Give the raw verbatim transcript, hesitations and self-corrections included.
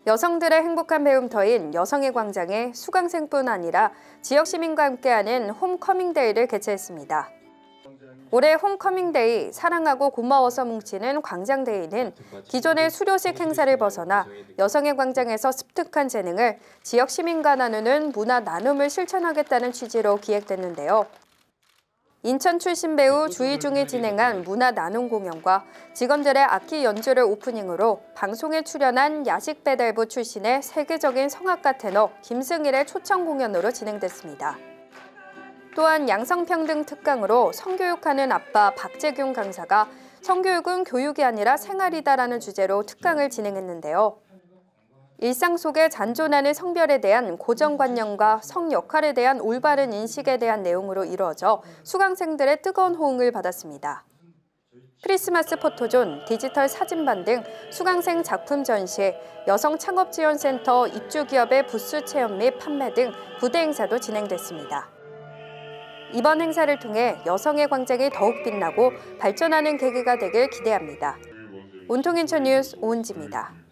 여성들의 행복한 배움터인 여성의 광장에 수강생뿐 아니라 지역 시민과 함께하는 홈커밍데이를 개최했습니다. 올해 홈커밍데이 사랑하고 고마워서 뭉치는 광장데이는 기존의 수료식 행사를 벗어나 여성의 광장에서 습득한 재능을 지역 시민과 나누는 문화 나눔을 실천하겠다는 취지로 기획됐는데요. 인천 출신 배우 주희중이 진행한 문화 나눔 공연과 직원들의 악기 연주를 오프닝으로 방송에 출연한 야식배달부 출신의 세계적인 성악가 테너 김승일의 초청 공연으로 진행됐습니다. 또한 양성평등 특강으로 성교육하는 아빠 박재균 강사가 성교육은 교육이 아니라 생활이다라는 주제로 특강을 진행했는데요. 일상 속에 잔존하는 성별에 대한 고정관념과 성 역할에 대한 올바른 인식에 대한 내용으로 이루어져 수강생들의 뜨거운 호응을 받았습니다. 크리스마스 포토존, 디지털 사진반 등 수강생 작품 전시, 여성창업지원센터 입주기업의 부스 체험 및 판매 등 부대 행사도 진행됐습니다. 이번 행사를 통해 여성의 광장이 더욱 빛나고 발전하는 계기가 되길 기대합니다. 온통인천 뉴스 오은지입니다.